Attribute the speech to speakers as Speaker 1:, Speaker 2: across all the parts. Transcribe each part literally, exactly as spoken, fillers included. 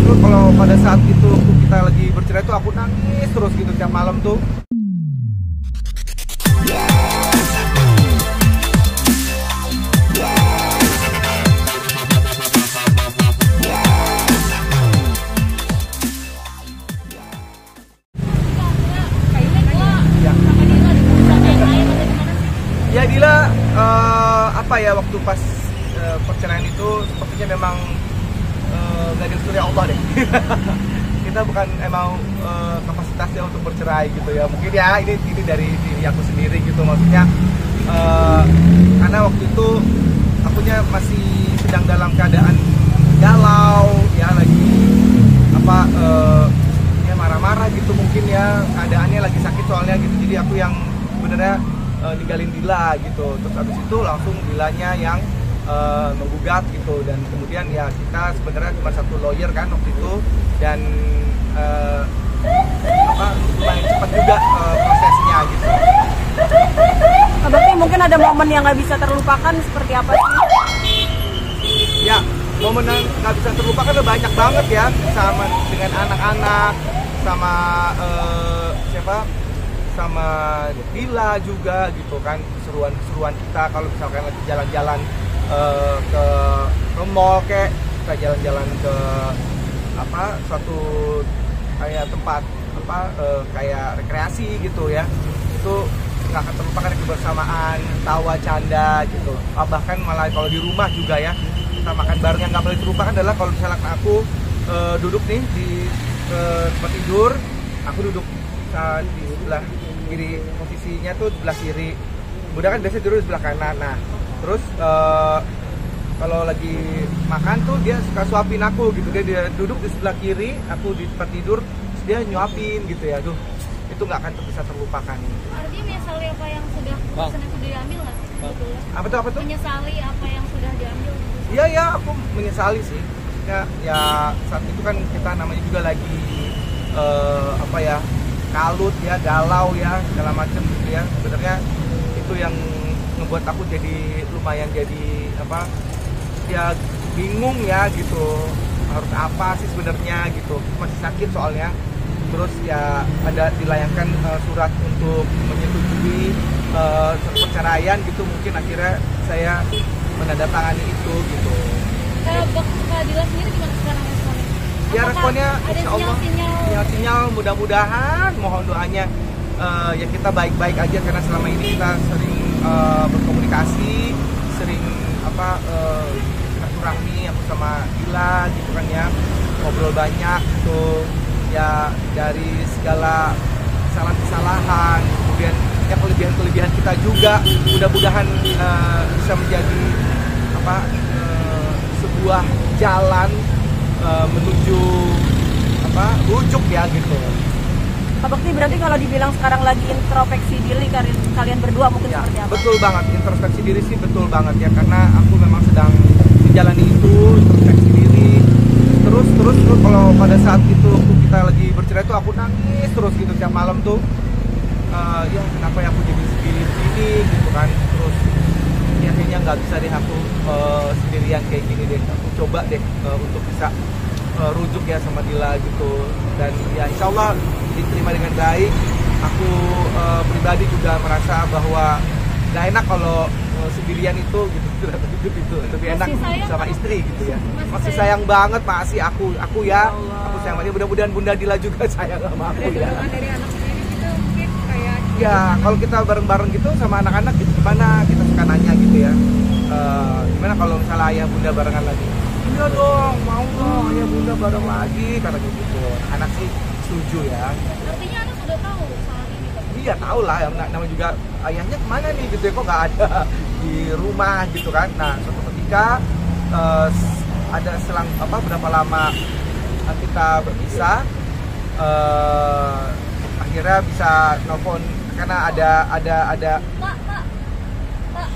Speaker 1: terus kalau pada saat itu kita lagi bercerai tuh aku nangis terus gitu tiap malam tuh. Ya Dila, uh, apa ya waktu pas uh, perceraian itu sepertinya memang nggak uh, direstui Allah deh. Kita bukan emang uh, kapasitasnya untuk bercerai gitu ya. Mungkin ya ini ini dari diri aku sendiri gitu, maksudnya uh, karena waktu itu akunya masih sedang dalam keadaan galau ya, lagi apa uh, ya marah-marah gitu mungkin ya, keadaannya lagi sakit soalnya gitu. Jadi aku yang sebenarnya Uh, ninggalin Dila gitu, terus habis itu langsung Dilanya yang uh, menggugat gitu, dan kemudian ya kita sebenarnya cuma satu lawyer kan waktu itu, dan uh, apa lumayan cepat juga uh, prosesnya gitu.
Speaker 2: Berarti mungkin ada momen yang nggak bisa terlupakan seperti apa sih?
Speaker 1: Ya, momen yang nggak bisa terlupakan ada banyak banget ya, sama dengan anak-anak, sama uh, siapa? sama Dila juga gitu kan, keseruan-keseruan kita kalau misalkan lagi jalan-jalan uh, ke, ke mall kayak kita jalan-jalan ke apa suatu kayak tempat apa uh, kayak rekreasi gitu ya, itu nggak akan terlupakan kebersamaan, tawa, canda gitu. Ah, bahkan malah kalau di rumah juga ya, kita makan bareng. Yang nggak boleh terlupakan adalah kalau misalkan aku uh, duduk nih di uh, tempat tidur, aku duduk uh, di sebelah kiri, posisinya tuh sebelah kiri. Udah kan biasanya tidur di sebelah kanan. Nah, terus uh, kalau lagi makan tuh dia suka suapin aku gitu. Dia, dia duduk di sebelah kiri, aku di tempat tidur, terus dia nyuapin gitu ya. Duh, itu nggak akan bisa terlupakan.
Speaker 3: Artinya menyesali apa yang sudah keputusan yang sudah diambil nggak sih? Betul.
Speaker 1: Apa tuh apa tuh?
Speaker 3: Menyesali apa yang sudah diambil.
Speaker 1: Iya ya, aku menyesali sih. Ya, ya saat itu kan kita namanya juga lagi uh, apa ya, kalut ya, galau ya, segala macam gitu ya. Sebenarnya itu yang ngebuat aku jadi lumayan jadi apa ya, bingung ya gitu, harus apa sih sebenarnya gitu, masih sakit soalnya. Terus ya ada dilayangkan uh, surat untuk menyetujui uh, perceraian gitu, mungkin akhirnya saya menandatangani itu gitu.
Speaker 3: Kalau Kak Dila sendiri gimana sekarang responnya?
Speaker 1: Ya responnya insya Allah sinyal-sinyal, mudah-mudahan mohon doanya uh, ya kita baik-baik aja, karena selama ini kita sering uh, berkomunikasi, sering apa uh, silaturahmi aku sama Dila gitu kan ya, ngobrol banyak gitu ya, dari segala kesalahan-kesalahan, kemudian ya kelebihan-kelebihan kita juga, mudah-mudahan uh, bisa menjadi apa uh, sebuah jalan uh, menuju apa rujuk ya gitu.
Speaker 2: Pak Bekti, berarti kalau dibilang sekarang lagi introspeksi diri kalian, kalian berdua mungkin
Speaker 1: Ya,
Speaker 2: seperti apa?
Speaker 1: betul banget, introspeksi diri sih betul banget ya, karena aku memang sedang menjalani itu, introspeksi diri terus terus terus kalau pada saat itu kita lagi bercerai tuh aku nangis terus gitu tiap malam tuh, uh, ya kenapa ya aku jadi segini gini gitu kan. Terus ya kayaknya nggak bisa deh aku uh, sendirian kayak gini deh, aku coba deh uh, untuk bisa uh, rujuk ya sama Dila gitu, dan ya insya Allah diterima dengan baik. Aku uh, pribadi juga merasa bahwa nggak enak kalau uh, sendirian itu gitu, itu itu lebih enak sama istri gitu ya. Masih sayang banget masih aku aku ya, aku sayang banget. Mudah-mudahan Bunda Dila juga sayang sama aku ya.
Speaker 3: Dari anak sendiri gitu mungkin kayak
Speaker 1: Ya kalau kita bareng-bareng gitu sama anak-anak gitu, gimana kita suka nanya gitu ya, uh, gimana kalau misalnya ayah bunda barengan lagi? Iya dong, mau dong ayah bunda bareng lagi, kata gitu. Anak sih setuju ya.
Speaker 3: artinya anak sudah tahu soal ini kan?
Speaker 1: Iya tahu lah, yang namanya juga ayahnya kemana nih gitu ya, kok nggak ada di rumah gitu kan. Nah suatu ketika uh, ada selang apa berapa lama kita berpisah, uh, akhirnya bisa nelfon karena ada ada ada
Speaker 3: Pak, Pak, Pak,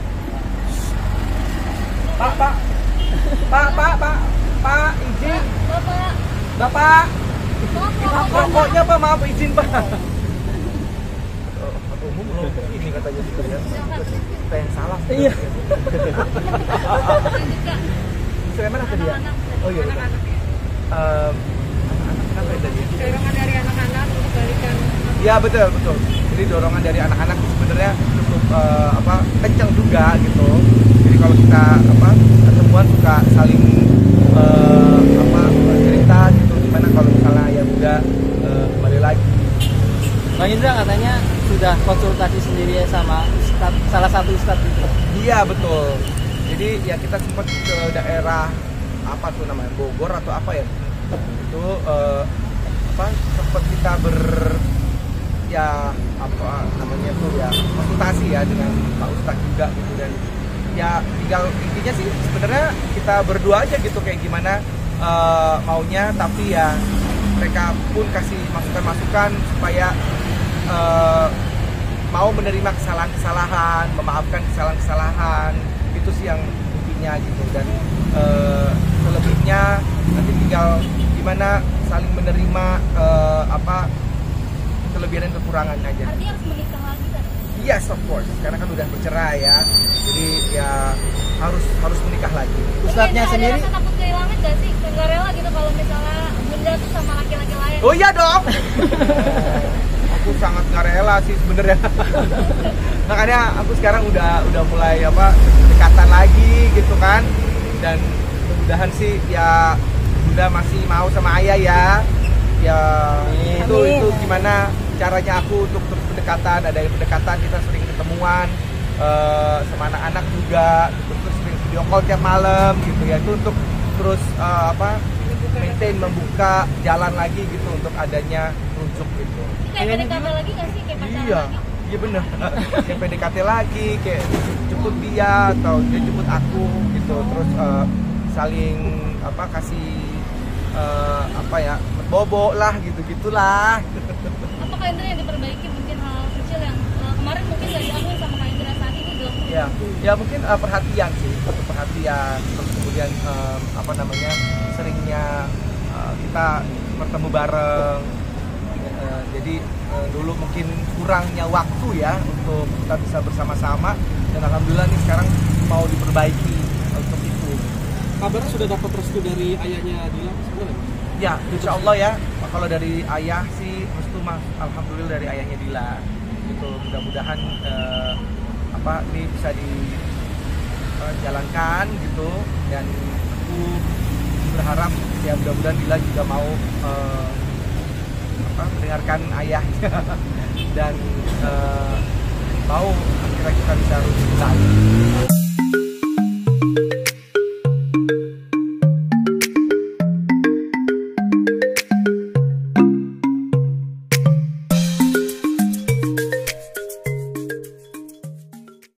Speaker 1: Pak Pak Pak Pak Pak Pak izin
Speaker 3: Bapak,
Speaker 1: Bapak
Speaker 3: Bapak,
Speaker 1: rokoknya Pak, maaf izin Pak. Umum loh ini katanya gitu ya, kita yang salah. Iya. Saya mana tadi ya? Oh iya. um, anak-anak kenapa ya tadi?
Speaker 3: Dorongan dari anak-anak untuk balikan.
Speaker 1: Ya betul betul. Jadi dorongan dari anak-anak sebenarnya cukup uh, apa kencang juga gitu. Jadi kalau kita apa ketemuan suka saling uh, apa cerita gitu. Gimana kalau misalnya ayah muda uh, kembali lagi.
Speaker 4: Bang Indra katanya sudah konsultasi sendiri ya sama ustad, salah satu ustadz gitu.
Speaker 1: Iya betul. Jadi ya kita sempat ke daerah apa tuh namanya Bogor atau apa ya? Itu uh, apa sempat kita ber ya apa namanya tuh ya konsultasi ya dengan Pak Ustadz juga gitu dan ya tinggal intinya sih sebenarnya kita berdua aja gitu kayak gimana uh, maunya tapi ya mereka pun kasih masukan-masukan supaya uh, mau menerima kesalahan-kesalahan, memaafkan kesalahan-kesalahan itu sih yang intinya gitu dan uh, selebihnya nanti tinggal gimana saling menerima uh, apa kelebihan dan kekurangan aja.
Speaker 3: Artinya harus menikah lagi kan?
Speaker 1: Yes, of course. Karena kan udah bercerai ya. Jadi ya harus harus menikah lagi.
Speaker 4: Ustadznya
Speaker 3: Ada
Speaker 4: sendiri
Speaker 3: rasa takut kehilangan gak sih? Nggak rela gitu kalau misalnya bunda tuh sama laki-laki lain.
Speaker 1: Oh iya dong. Aku sangat nggak rela sih sebenarnya. Makanya aku sekarang udah udah mulai apa dekatan lagi gitu kan. Dan mudah-mudahan sih ya bunda masih mau sama ayah ya. Ya
Speaker 2: Amin.
Speaker 1: itu itu gimana caranya aku untuk terus pendekatan, ada pendekatan kita sering ketemuan uh, sama anak-anak juga gitu, terus sering video call tiap malam gitu ya itu untuk terus uh, apa maintain membuka jalan lagi gitu untuk adanya rujuk gitu.
Speaker 3: Kayak P D K T lagi gak sih? Kayak pacaran
Speaker 1: Iya,
Speaker 3: lagi?
Speaker 1: iya bener. Kayak P D K T lagi, kayak jemput dia atau dia jemput aku gitu, terus uh, saling apa kasih uh, apa ya bobo lah gitu gitulah.
Speaker 3: Apa Kak Indra yang diperbaiki mungkin hal kecil yang uh, kemarin mungkin gak dilakuin sama Kak Indra saat ini dilakuin?
Speaker 1: Ya, ya mungkin uh, perhatian sih, untuk perhatian terus kemudian um, apa namanya seringnya uh, kita bertemu bareng. Uh, jadi uh, dulu mungkin kurangnya waktu ya untuk kita bisa bersama-sama dan alhamdulillah nih sekarang mau diperbaiki untuk itu.
Speaker 5: Kabar sudah dapat restu dari ayahnya Dila sebenarnya?
Speaker 1: Ya, insya Allah ya. Kalau dari ayah sih, restu mas, alhamdulillah dari ayahnya Dila. Gitu, mudah-mudahan eh, apa ini bisa dijalankan gitu. Dan aku berharap ya mudah-mudahan Dila juga mau eh, apa mendengarkan ayahnya dan eh, mau akhirnya kita bisa rujuk lagi.